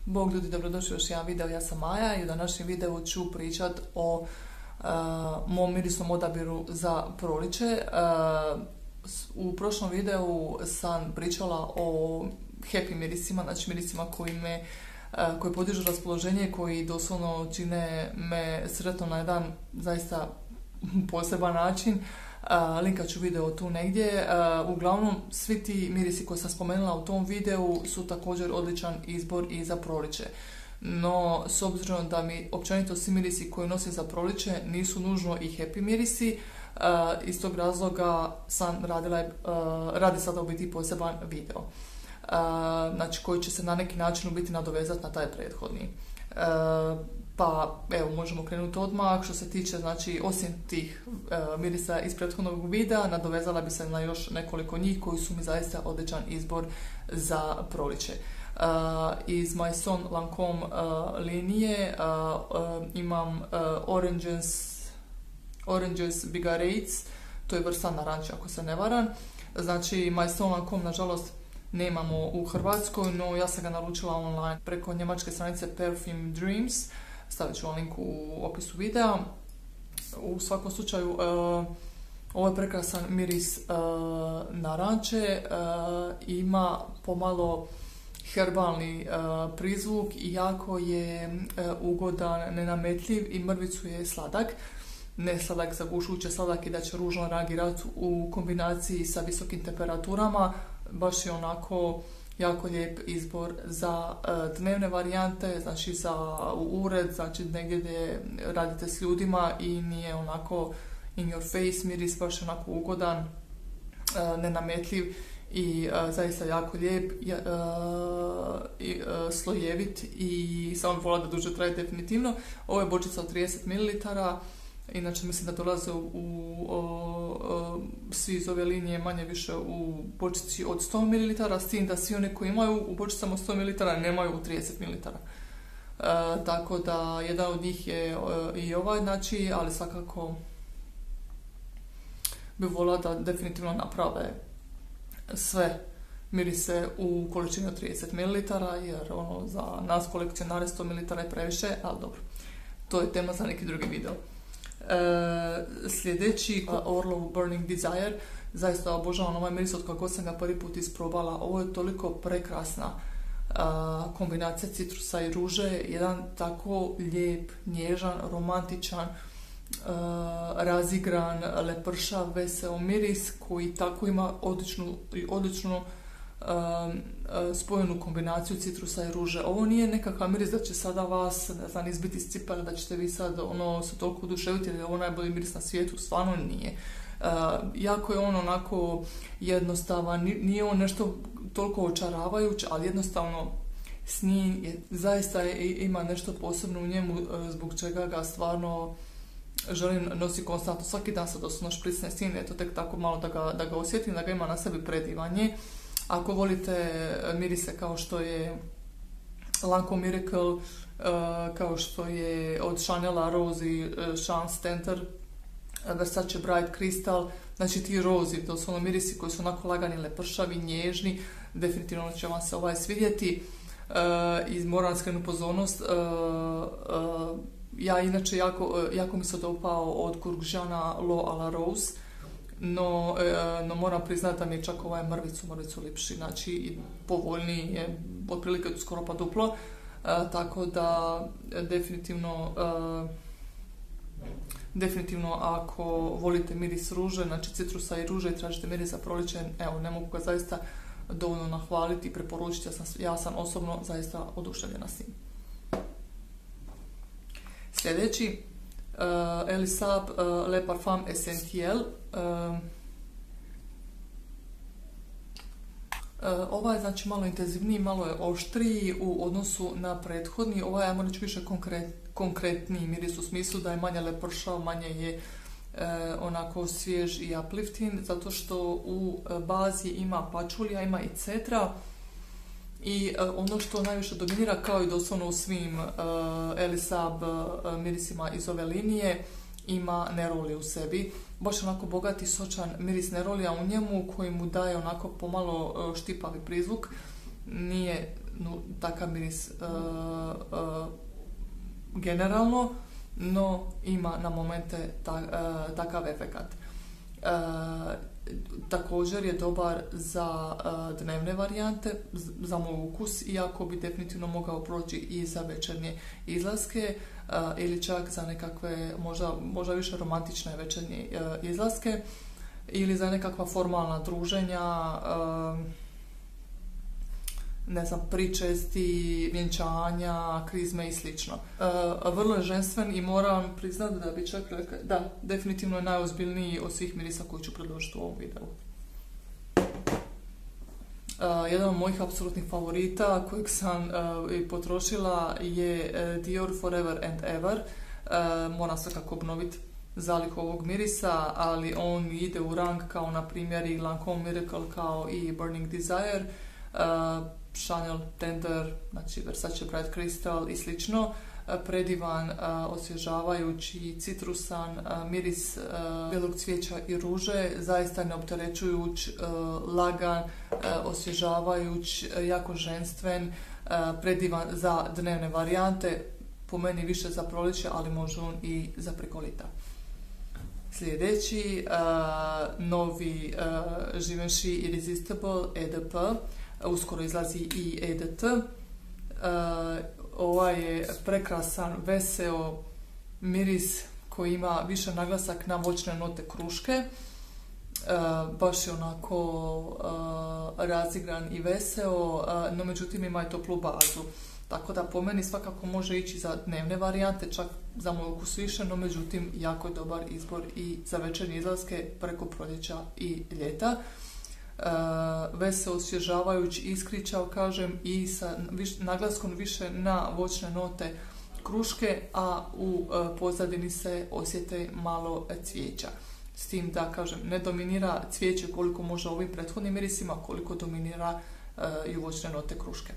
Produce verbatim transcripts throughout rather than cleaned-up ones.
Bog ljudi, dobrodošli u još jedan video, ja sam Maja i u današnjem videu ću pričat o uh, mom mirisnom odabiru za proliče. Uh, u prošlom videu sam pričala o happy mirisima, znači mirisima koji me uh, koji podižu raspoloženje, koji doslovno čine me sretno na jedan zaista poseban način. Uh, linkat ću video tu negdje. Uh, uglavnom, svi ti mirisi koje sam spomenula u tom videu su također odličan izbor i za proliče. No, s obzirom da mi općenito svi mirisi koji nosim za proliče nisu nužno i happy mirisi, uh, iz tog razloga sam radila, uh, radi sada u biti poseban video. Uh, znači, koji će se na neki način u biti nadovezati na taj prethodni. Uh, Pa, evo, možemo krenuti odmah. Što se tiče, znači, osim tih e, mirisa iz prethodnog videa, nadovezala bi se na još nekoliko njih koji su mi zaista odličan izbor za proliče. E, iz Maison Lancome e, linije e, e, imam e, Oranges, Oranges Bigarades, to je vrsta naranče, ako se ne varam. Znači, Maison Lancome, nažalost, nemamo u Hrvatskoj, no ja sam ga naručila online preko njemačke stranice Perfume Dreams. Stavit ću vam link u opisu videa. U svakom slučaju, uh, ovo je prekrasan miris uh, naranče, uh, ima pomalo herbalni uh, prizvuk i jako je uh, ugodan, nenametljiv i mrvicu je sladak. Ne sladak zagušujuće, sladak i da će ružno reagirati u kombinaciji sa visokim temperaturama. Baš je onako jako lijep izbor za uh, dnevne varijante, znači za u ured, znači negdje gdje radite s ljudima i nije onako in your face miris, baš je onako ugodan, uh, nenametljiv i uh, zaista jako lijep, uh, i, uh, slojevit i samo bi volila da duže traje definitivno. Ovo je bočica od trideset mililitara. Inače, mislim da dolaze u, u o, o, svi iz ove linije manje više u bočici od sto mililitara, s tim da svi oni koji imaju u bočicama od sto mililitara nemaju u trideset mililitara. E, tako da jedan od njih je o, i ovaj, znači, ali svakako bi volila da definitivno naprave sve mirise u količini od trideset mililitara, jer ono, za nas kolekcionare sto mililitara je previše, ali dobro, to je tema za neki drugi video. Uh, sljedeći uh, Orlov Burning Desire, zaista obožavam ovaj miris od kako sam ga prvi put isprobala. Ovo je toliko prekrasna uh, kombinacija citrusa i ruže, jedan tako lijep, nježan, romantičan, uh, razigran, lepršav, veseo miris koji tako ima odličnu, odličnu Um, spojenu kombinaciju citrusa i ruže. Ovo nije nekakav miris da će sada vas, ne znam, izbiti iz cipele, da ćete vi sad ono se toliko oduševiti jer je ovo najbolji miris na svijetu, stvarno nije. Uh, jako je on onako jednostavan, nije on nešto toliko očaravajuć, ali jednostavno s njim je, zaista je, ima nešto posebno u njemu, uh, zbog čega ga stvarno želim nositi konstantno. Svaki dan se doslovno špricne s njim, eto tek tako malo da ga, da ga osjetim, da ga ima na sebi predivanje. Ako volite mirise kao što je Lancome Miracle, uh, kao što je od Chanela Rose i uh, Sean Stanter, Versace Bright Crystal, znači ti rozi, to su ono mirisi koji su onako lagani, lepršavi, nježni, definitivno će vam se ovaj svidjeti. Uh, i moram skrenuti pozornost, uh, uh, ja inače jako, uh, jako mi se dopao od Courgejana L'Eau à la Rose, No, e, no moram priznati da mi je čak ovaj mrvicu, mrvicu lipši, znači i povoljniji je, otprilike skoro pa duplo, e, tako da definitivno, e, definitivno ako volite miris ruže, znači citrusa i ruže i tražite miris za proliče, evo, ne mogu ga zaista dovoljno nahvaliti i preporučiti, ja sam, ja sam osobno zaista oduševljena s njim. Sljedeći, Uh, Elisab uh, Le Parfum Essentiel. Uh, uh, ovaj je znači malo intenzivniji, malo je oštriji u odnosu na prethodni. Ovaj je, moram reći, više konkret, konkretniji miris u smislu da je manje lepršav, manje je uh, onako svjež i uplifting, zato što u bazi ima pačulija, ima i cetra. I uh, ono što najviše dominira, kao i doslovno u svim uh, Elisab uh, mirisima iz ove linije, ima neroli u sebi. Baš onako bogati, sočan miris nerolija u njemu koji mu daje onako pomalo uh, štipavi prizvuk. Nije no, takav miris uh, uh, generalno, no ima na momente ta, uh, takav efekat. Uh, također je dobar za uh, dnevne varijante, za moj ukus, iako bi definitivno mogao proći i za večernje izlaske uh, ili čak za nekakve možda, možda više romantične večernje uh, izlaske ili za nekakva formalna druženja, uh, ne znam, pričesti, vjenčanja, krizme i slično. Uh, vrlo je ženstven i moram priznati da bi čak rekla, da, definitivno je najozbiljniji od svih mirisa koji ću predložiti u ovom videu. Uh, jedan od mojih apsolutnih favorita kojeg sam uh, i potrošila je uh, Dior Forever and Ever. Uh, moram svakako obnoviti zalihu ovog mirisa, ali on ide u rang kao na primjer i Lancome Miracle kao i Burning Desire. Uh, Chanel Tender, znači Versace Bright Crystal i slično. Predivan, uh, osvježavajući, citrusan uh, miris uh, bijelog cvijeća i ruže, zaista neopterećujuć, uh, lagan, uh, osvježavajuć, uh, jako ženstven, uh, predivan za dnevne varijante, po meni više za proljeće, ali može on i za preko lita. Sljedeći, uh, novi uh, Givenchy Irresistible E D P, uskoro izlazi i E D T. Uh, ovaj je prekrasan, veseo miris koji ima više naglasak na voćne note kruške. Uh, baš je onako uh, razigran i veseo, uh, no međutim ima i toplu bazu. Tako da po meni svakako može ići za dnevne varijante, čak za moj ukus više, no međutim jako je dobar izbor i za večernje izlaske preko proljeća i ljeta. Uh, veseo, osvježavajući, iskričao, kažem, i sa viš, naglaskom više na voćne note kruške, a u uh, pozadini se osjete malo cvijeća. S tim da, kažem, ne dominira cvijeće koliko može ovim prethodnim mirisima, koliko dominira uh, i voćne note kruške.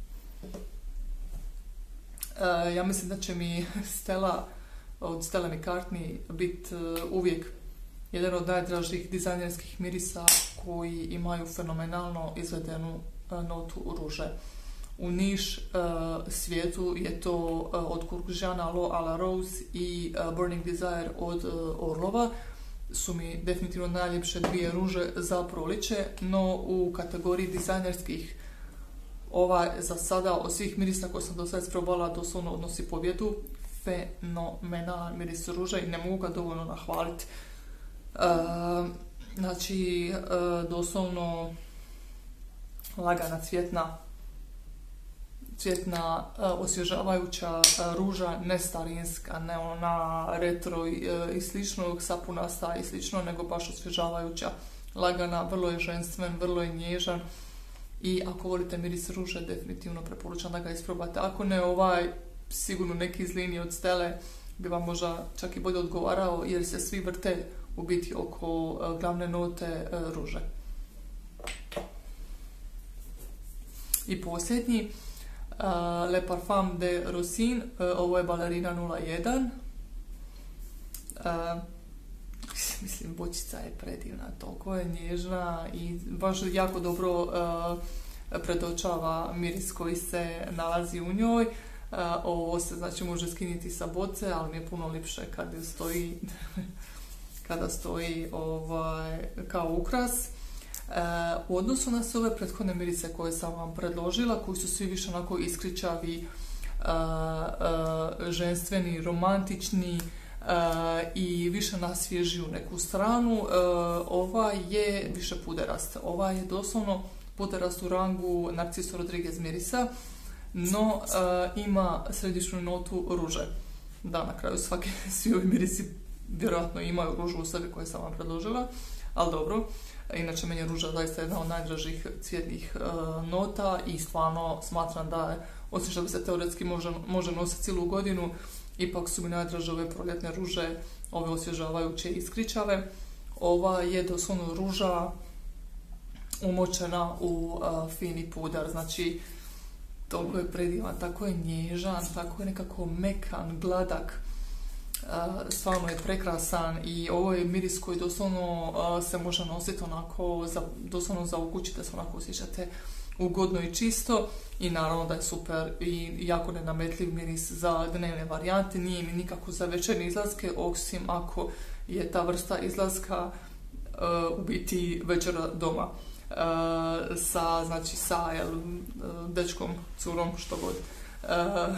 Uh, ja mislim da će mi Stella od Stella McCartney biti uh, uvijek jedan od najdražih dizajnerskih mirisa koji imaju fenomenalno izvedenu uh, notu ruže. U niš uh, svijetu je to uh, od Courgejana L'Eau à la Rose i uh, Burning Desire od uh, Orlova. Su mi definitivno najljepše dvije ruže za proliče, no u kategoriji dizajnerskih ovaj za sada od svih mirisa koje sam do sada isprobala doslovno odnosi pobjedu. Fenomenalan miris ruže i ne mogu ga dovoljno nahvaliti. Uh, znači, uh, doslovno lagana cvjetna cvjetna, uh, osvježavajuća uh, ruža, ne starinska, ne ona retro i, uh, i slično, sapunasta i slično, nego baš osvježavajuća, lagana, vrlo je ženstven, vrlo je nježan i ako volite miris ruže, definitivno preporučam da ga isprobate. Ako ne, ovaj sigurno neki iz linije od Stelle bi vam možda čak i bolje odgovarao, jer se svi vrte u biti oko uh, glavne note uh, ruže. I posljednji, uh, Le Parfum de Rosin, uh, ovo je Ballerina nula jedan. Uh, mislim, bočica je predivna, toliko je nježna i baš jako dobro uh, predočava miris koji se nalazi u njoj. Uh, ovo se znači može skiniti sa boce, ali mi je puno lipše kad stoji kada stoji ovaj, kao ukras. Uh, u odnosu na sve ove prethodne mirise koje sam vam predložila, koji su svi više onako iskričavi, uh, uh, ženstveni, romantični uh, i više nasvježi u neku stranu, uh, ova je više puderast. Ova je doslovno puderast u rangu Narciso Rodriguez mirisa, no uh, ima središnju notu ruže. Da, na kraju svake, svi ovi mirisi vjerojatno imaju ružu u sebi koje sam vam predložila, ali dobro. Inače, meni je ruža zaista jedna od najdražih cvjetnih uh, nota i stvarno smatram da je, osim što bi se teoretski može, može nositi cijelu godinu, ipak su mi najdraže ove proljetne ruže, ove osvježavajuće i iskričave. Ova je doslovno ruža umočena u uh, fini puder, znači toliko je predivan, tako je nježan, tako je nekako mekan, gladak. Uh, stvarno je prekrasan i ovo je miris koji doslovno uh, se može nositi onako, za, doslovno za u kući da se onako osjećate ugodno i čisto i naravno da je super i jako nenametljiv miris za dnevne varijante, nije mi nikako za večernje izlaske, osim ako je ta vrsta izlaska uh, u biti večera doma. Uh, sa, znači sa jel, dečkom, curom, što god. Uh,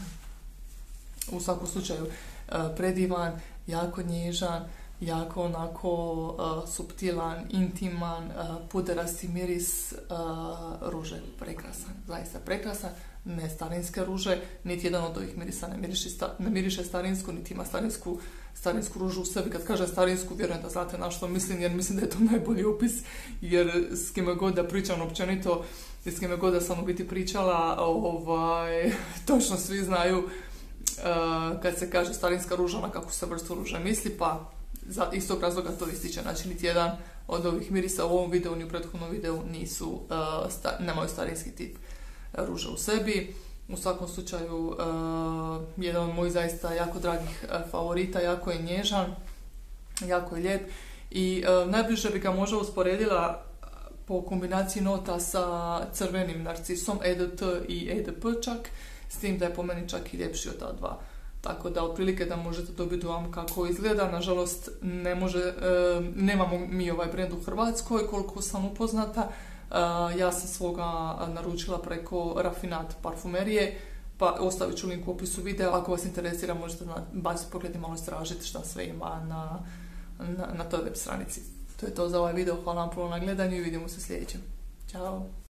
u svakom slučaju uh, predivan, jako nježan, jako onako uh, suptilan, intiman, uh, puderasti miris uh, ruže. Prekrasan, zaista prekrasan. Ne starinske ruže, niti jedan od ovih mirisa ne miriše, sta, ne miriše starinsku, niti ima starinsku, starinsku ružu u sebi. Kad kažem starinsku, vjerujem da znate na što mislim, jer mislim da je to najbolji opis, jer s kime god da pričam općenito, i s kime god da sam u biti pričala, ovaj, točno svi znaju uh, kad se kaže starinska ruža, na kakvu se vrstu ruže misli, pa za istog razloga to ističe. Znači, niti jedan od ovih mirisa u ovom videu ni u prethodnom videu nisu, uh, sta, nemaju starinski tip ruže u sebi. U svakom slučaju, uh, jedan od mojih zaista jako dragih uh, favorita, jako je nježan, jako je lijep i uh, najbliže bi ga možda usporedila po kombinaciji nota sa crvenim narcisom, E D T i E D P čak, s tim da je po meni čak i ljepši od ta dva. Tako da, otprilike da možete dobiti dojam kako izgleda. Nažalost, ne može, e, nemamo mi ovaj brend u Hrvatskoj, koliko sam upoznata. E, ja sam svoga naručila preko Rafinat parfumerije, pa ostavit ću link u opisu videa. Ako vas interesira, možete baciti pogled i malo istražiti šta sve ima na, na, na toj web stranici. To je to za ovaj video. Hvala vam puno na gledanju i vidimo se sljedećem. Ćao!